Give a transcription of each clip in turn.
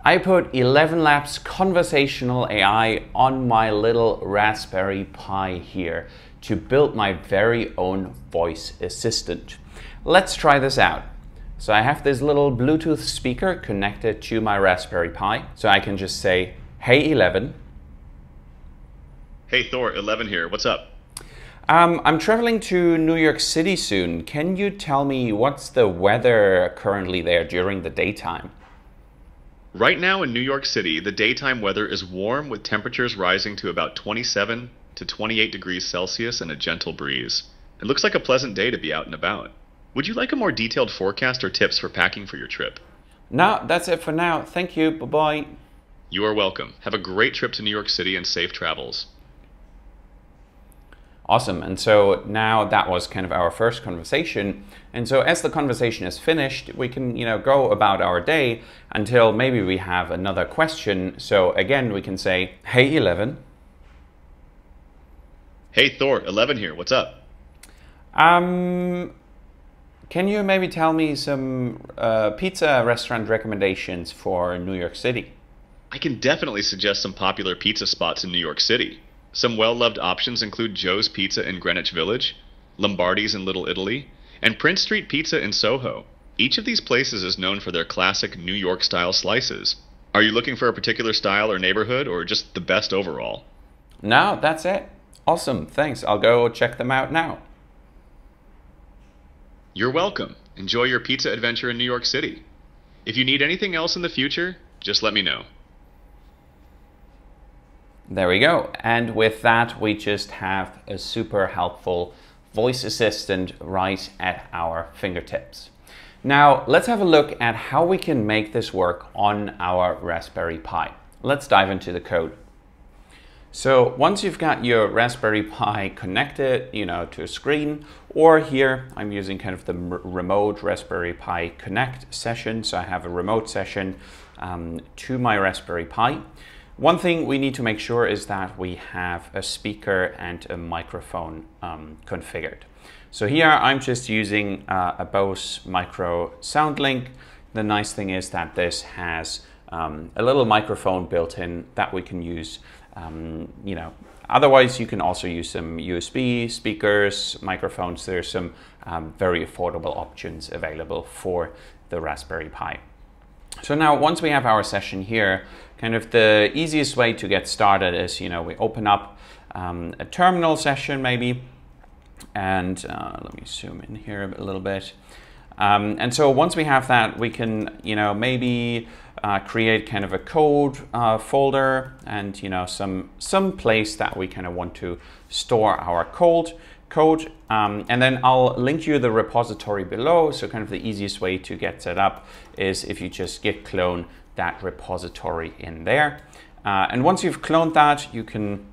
I put ElevenLabs Conversational AI on my little Raspberry Pi here to build my very own voice assistant. Let's try this out. So I have this little Bluetooth speaker connected to my Raspberry Pi. So I can just say, "Hey Eleven." Hey Thor, 11 here. What's up? I'm traveling to New York City soon. Can you tell me what's the weather currently there during the daytime? Right now in New York City, the daytime weather is warm with temperatures rising to about 27 to 28 degrees Celsius and a gentle breeze. It looks like a pleasant day to be out and about. Would you like a more detailed forecast or tips for packing for your trip? No, that's it for now. Thank you. Bye-bye. You are welcome. Have a great trip to New York City and safe travels. Awesome. And so now that was kind of our first conversation. And so as the conversation is finished, we can, go about our day until maybe we have another question. So again, we can say, "Hey, 11. Hey Thor, 11 here. What's up? Can you maybe tell me some pizza restaurant recommendations for New York City?" I can definitely suggest some popular pizza spots in New York City. Some well-loved options include Joe's Pizza in Greenwich Village, Lombardi's in Little Italy, and Prince Street Pizza in Soho. Each of these places is known for their classic New York-style slices. Are you looking for a particular style or neighborhood, or just the best overall? No, that's it. Awesome. Thanks. I'll go check them out now. You're welcome. Enjoy your pizza adventure in New York City. If you need anything else in the future, just let me know. There we go. And with that, we just have a super helpful voice assistant right at our fingertips. Now, let's have a look at how we can make this work on our Raspberry Pi. Let's dive into the code. So once you've got your Raspberry Pi connected, to a screen, or here I'm using kind of the remote Raspberry Pi Connect session. So I have a remote session to my Raspberry Pi. One thing we need to make sure is that we have a speaker and a microphone configured. So here I'm just using a Bose Micro SoundLink. The nice thing is that this has a little microphone built in that we can use. Otherwise you can also use some USB speakers, microphones. There's some very affordable options available for the Raspberry Pi. So now once we have our session here, kind of the easiest way to get started is, we open up a terminal session maybe, and let me zoom in here a little bit. And so once we have that, we can, maybe create kind of a code folder and, some place that we kind of want to store our code. And then I'll link you the repository below. So kind of the easiest way to get set up is if you just git clone that repository in there. And once you've cloned that, you can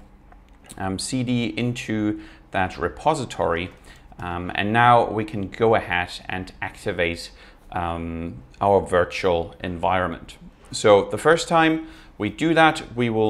cd into that repository. And now we can go ahead and activate our virtual environment. So the first time we do that,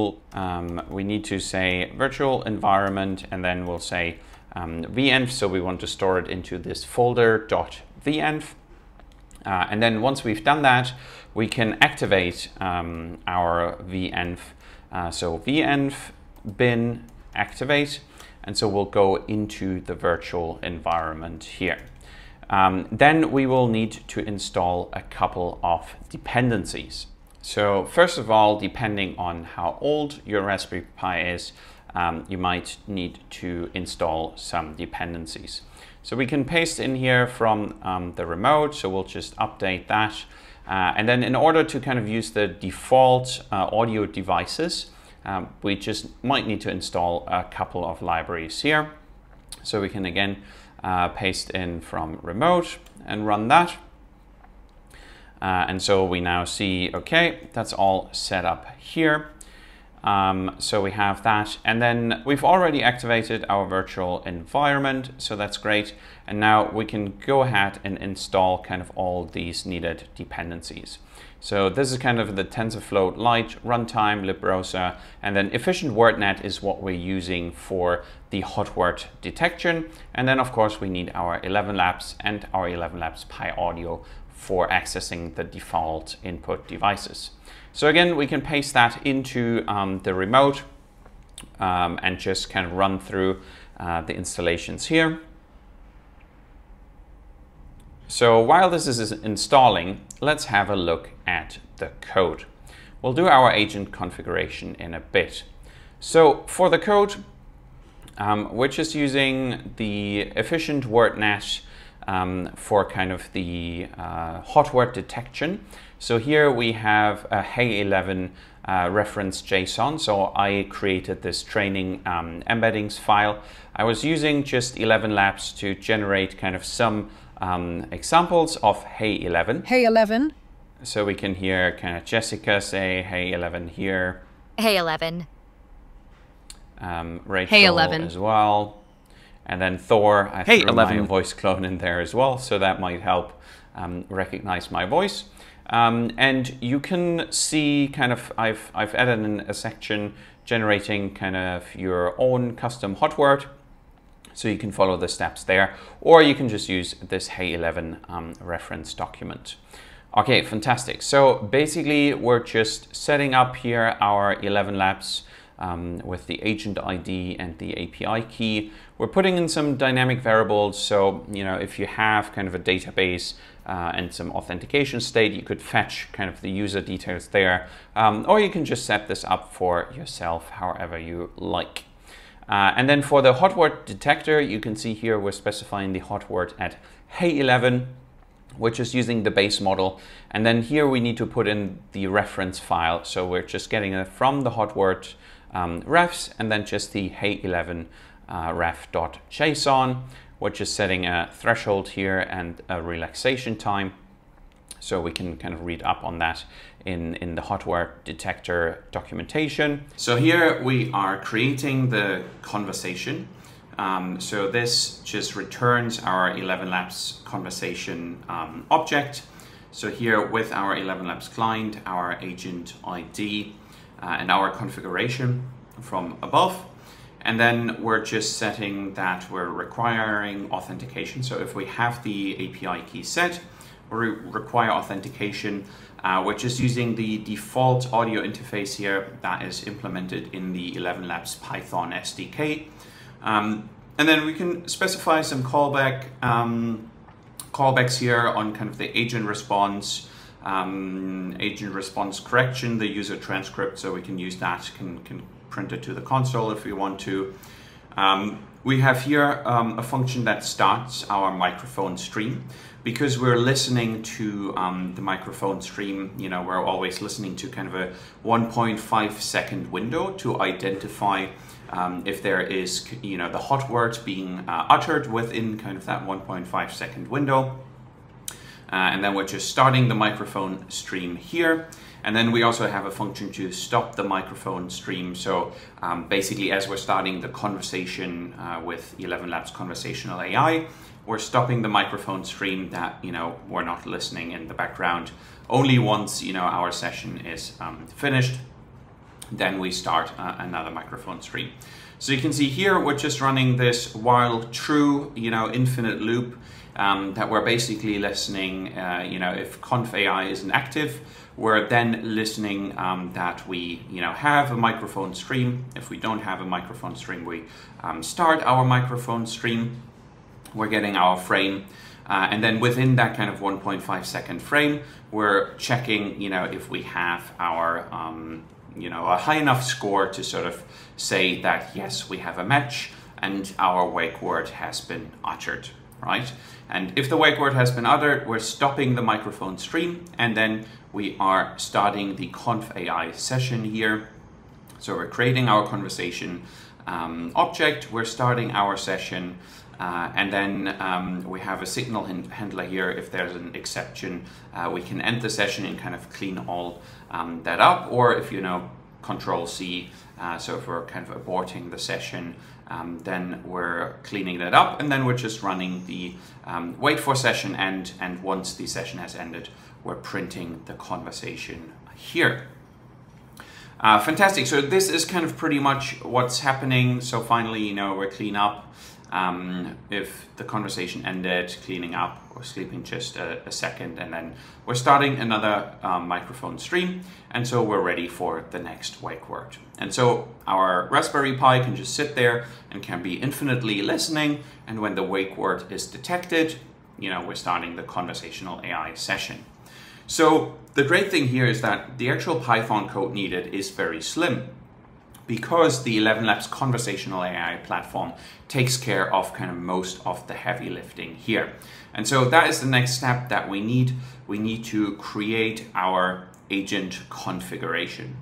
we need to say virtual environment, and then we'll say venv. So we want to store it into this folder .venv. And then once we've done that, we can activate our venv. So venv bin activate. And so we'll go into the virtual environment here. Then we will need to install a couple of dependencies. So first of all, depending on how old your Raspberry Pi is, you might need to install some dependencies. So we can paste in here from the remote. So we'll just update that. And then in order to kind of use the default audio devices, we just might need to install a couple of libraries here. So we can again paste in from remote and run that. And so we now see, okay, that's all set up here. So we have that, and then we've already activated our virtual environment, so that's great. And now we can go ahead and install kind of all these needed dependencies. So this is kind of the TensorFlow Lite runtime, librosa, and then efficient WordNet is what we're using for the hot word detection. And then of course we need our ElevenLabs and our ElevenLabs Pi Audio for accessing the default input devices. So again, we can paste that into the remote and just kind of run through the installations here. So while this is installing, let's have a look at the code. We'll do our agent configuration in a bit. So for the code, we're just using the efficient WordNet for kind of the hot word detection. So here we have a Hey11 reference JSON. So I created this training embeddings file. I was using just ElevenLabs to generate kind of some examples of Hey11. Hey11. So we can hear kind of Jessica say Hey11 here. Hey11. Rachel Hey11 as well. And then Thor, I threw my voice clone in there as well, so that might help recognize my voice. And you can see kind of, I've added in a section generating kind of your own custom hot word. So you can follow the steps there, or you can just use this Hey11 reference document. Okay, fantastic. So basically we're just setting up here our ElevenLabs with the agent ID and the API key. We're putting in some dynamic variables. So, you know, if you have kind of a database and some authentication state, you could fetch kind of the user details there, or you can just set this up for yourself however you like. And then for the hot word detector, you can see here we're specifying the hot word at Hey11, which is using the base model. And then here we need to put in the reference file. So we're just getting it from the hot word refs and then just the Hey11 ref.json, which is setting a threshold here and a relaxation time. So we can kind of read up on that in the hot word detector documentation. So here we are creating the conversation. So this just returns our ElevenLabs conversation object. So here with our ElevenLabs client, our agent ID and our configuration from above. And then we're just setting that we're requiring authentication. So if we have the API key set, we require authentication. We're just using the default audio interface here that is implemented in the ElevenLabs Python SDK. And then we can specify some callbacks here on kind of the agent response correction, the user transcript, so we can use that, can print it to the console if we want to. We have here a function that starts our microphone stream. Because we're listening to the microphone stream, you know, we're always listening to kind of a 1.5 second window to identify if there is, you know, the hot words being uttered within kind of that 1.5 second window. And then we're just starting the microphone stream here. And then we also have a function to stop the microphone stream. So basically, as we're starting the conversation with ElevenLabs Conversational AI, we're stopping the microphone stream that, you know, we're not listening in the background. Only once, you know, our session is finished, then we start another microphone stream. So you can see here, we're just running this while true, you know, infinite loop that we're basically listening, you know, if conf AI isn't active, we're then listening that we, you know, have a microphone stream. If we don't have a microphone stream, we start our microphone stream. We're getting our frame, and then within that kind of 1.5 second frame, we're checking, you know, if we have our, you know, a high enough score to sort of say that, yes, we have a match and our wake word has been uttered, right? And if the wake word has been uttered, we're stopping the microphone stream, and then we are starting the conf AI session here. So we're creating our conversation object, we're starting our session, and then we have a signal handler here. If there's an exception, we can end the session and kind of clean all that up, or if, you know, Control C, so if we're kind of aborting the session, then we're cleaning that up, and then we're just running the wait for session end, and once the session has ended, we're printing the conversation here. Fantastic. So this is kind of pretty much what's happening. So finally, you know, we're clean up. if the conversation ended, cleaning up or sleeping just a second, and then we're starting another microphone stream, and so we're ready for the next wake word. And so our Raspberry Pi can just sit there and can be infinitely listening, and when the wake word is detected, we're starting the conversational AI session. So the great thing here is that the actual Python code needed is very slim, because the ElevenLabs Conversational AI platform takes care of kind of most of the heavy lifting here. And so that is the next step that we need. We need to create our agent configuration.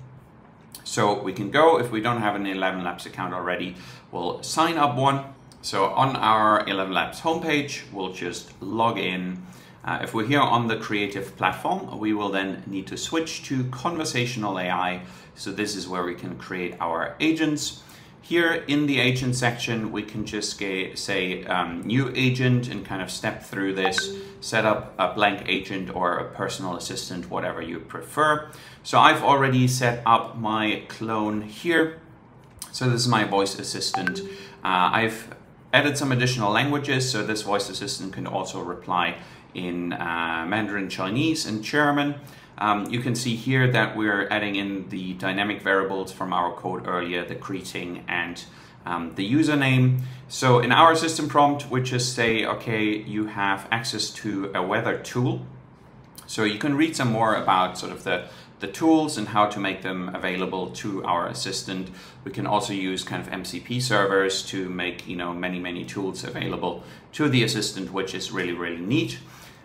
So we can go, if we don't have an ElevenLabs account already, we'll sign up one. So on our ElevenLabs homepage, we'll just log in. If we're here on the creative platform, we will then need to switch to conversational AI. So this is where we can create our agents. Here in the agent section, we can just say new agent and kind of step through this, set up a blank agent or a personal assistant, whatever you prefer. So I've already set up my clone here. So this is my voice assistant. I've added some additional languages, so this voice assistant can also reply in Mandarin Chinese and German. You can see here that we're adding in the dynamic variables from our code earlier, the greeting and the username. So in our system prompt, we just say, okay, you have access to a weather tool. So you can read some more about sort of the tools and how to make them available to our assistant. We can also use kind of MCP servers to make many tools available to the assistant, which is really, really neat.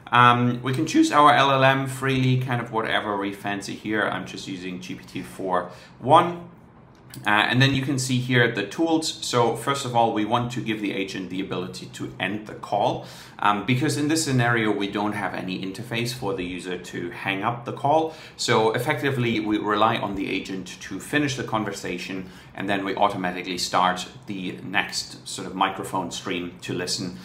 We can choose our LLM freely, kind of whatever we fancy here. I'm just using GPT-4.1. And then you can see here the tools. So first of all, we want to give the agent the ability to end the call, because in this scenario, we don't have any interface for the user to hang up the call. So effectively, we rely on the agent to finish the conversation, and then we automatically start the next sort of microphone stream to listen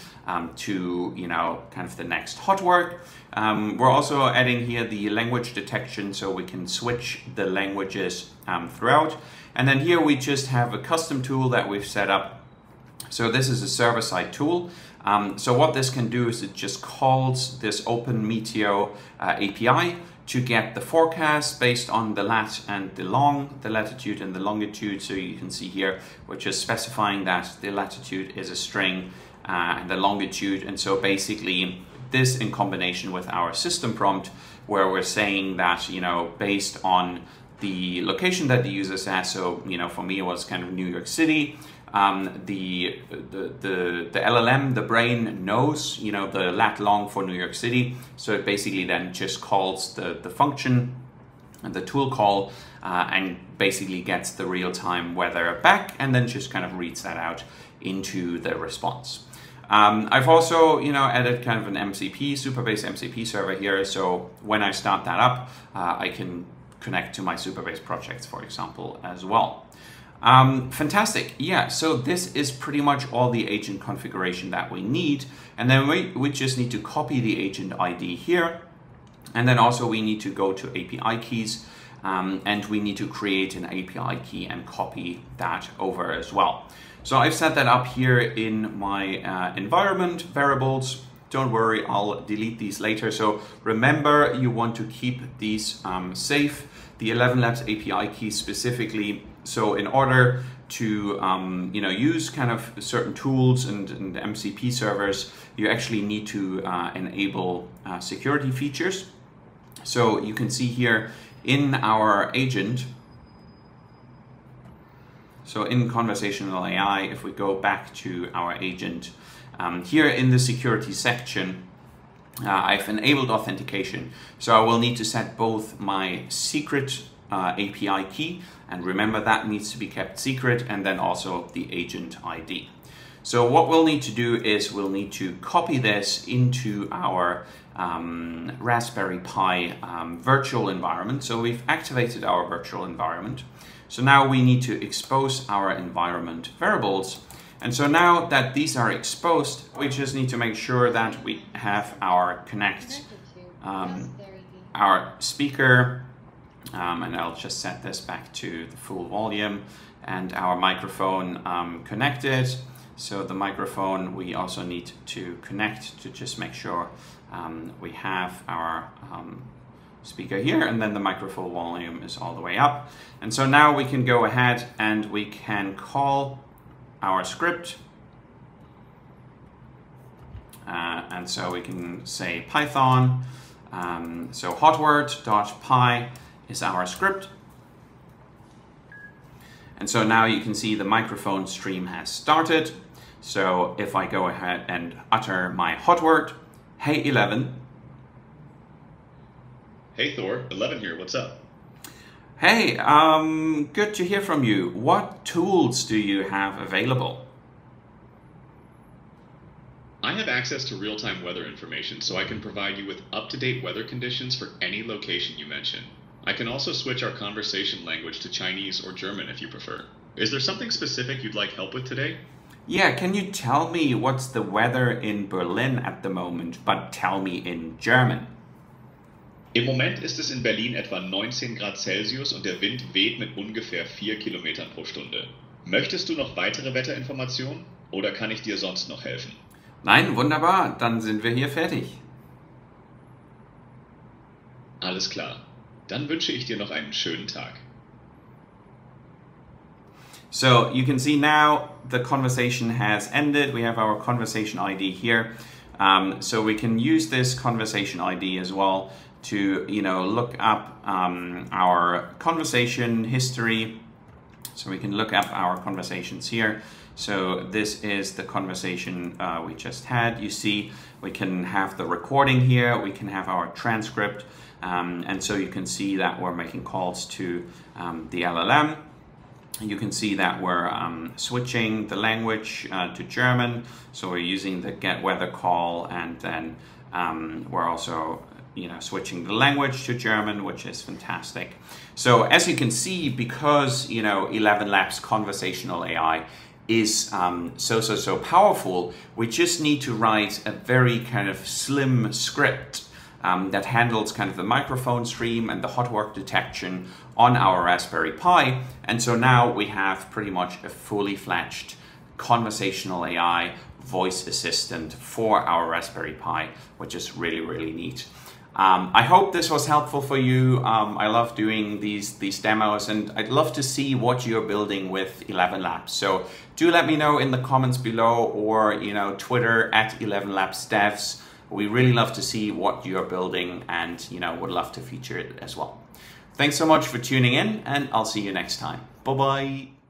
to kind of the next hot word. We're also adding here the language detection, so we can switch the languages throughout. And then here we just have a custom tool that we've set up. So this is a server-side tool. So what this can do is it just calls this Open Meteo API to get the forecast based on the lat and the long, the latitude and the longitude. So you can see here, we're just specifying that the latitude is a string and the longitude. And so basically this in combination with our system prompt, where we're saying that, based on the location that the user says, so for me it was kind of New York City. The LLM, the brain knows the lat long for New York City, so it basically then just calls the function and the tool call and basically gets the real-time weather back, and then just kind of reads that out into the response. I've also added kind of an MCP, Superbase MCP server here, so when I start that up, I can connect to my Superbase projects, for example, as well. Fantastic. Yeah, so this is pretty much all the agent configuration that we need. And then we just need to copy the agent ID here. And then also we need to go to API keys and we need to create an API key and copy that over as well. So I've set that up here in my environment variables. Don't worry, I'll delete these later. So remember, you want to keep these safe. The ElevenLabs API key specifically. So in order to use kind of certain tools and MCP servers, you actually need to enable security features. So you can see here in our agent. So in conversational AI, if we go back to our agent, here in the security section, I've enabled authentication. So I will need to set both my secret API key, and remember that needs to be kept secret, and then also the agent ID. So what we'll need to do is we'll need to copy this into our Raspberry Pi virtual environment. So we've activated our virtual environment. So now we need to expose our environment variables. And so now that these are exposed, we just need to make sure that we have our connect, our speaker, and I'll just set this back to the full volume, and our microphone connected. So the microphone we also need to connect to just make sure we have our speaker here, and then the microphone volume is all the way up. And so now we can go ahead and we can call our script. And so we can say Python. So hotword.py is our script. And so now you can see the microphone stream has started. So if I go ahead and utter my hot word, hey 11. Hey Thor, 11 here, what's up? Hey, good to hear from you. What tools do you have available? I have access to real-time weather information, so I can provide you with up-to-date weather conditions for any location you mention. I can also switch our conversation language to Chinese or German if you prefer. Is there something specific you'd like help with today? Yeah, can you tell me what's the weather in Berlin at the moment, but tell me in German? Im Moment ist es in Berlin etwa 19 Grad Celsius und der Wind weht mit ungefähr 4 Kilometern pro Stunde. Möchtest du noch weitere Wetterinformationen oder kann ich dir sonst noch helfen? Nein, wunderbar, dann sind wir hier fertig. Alles klar. Dann wünsche ich dir noch einen schönen Tag. So you can see now the conversation has ended. We have our conversation ID here. So we can use this conversation ID as well to, look up our conversation history. So we can look up our conversations here. So this is the conversation we just had. You see, we can have the recording here. We can have our transcript. And so you can see that we're making calls to the LLM. You can see that we're switching the language to German. So we're using the get weather call, and then we're also switching the language to German, which is fantastic. So as you can see, because ElevenLabs Conversational AI is so powerful, we just need to write a very kind of slim script that handles kind of the microphone stream and the hot work detection on our Raspberry Pi. And so now we have pretty much a fully fledged conversational AI voice assistant for our Raspberry Pi, which is really, really neat. I hope this was helpful for you. I love doing these demos, and I'd love to see what you're building with ElevenLabs. So do let me know in the comments below, or Twitter at ElevenLabsDevs. We really love to see what you're building, and would love to feature it as well. Thanks so much for tuning in, and I'll see you next time. Bye-bye.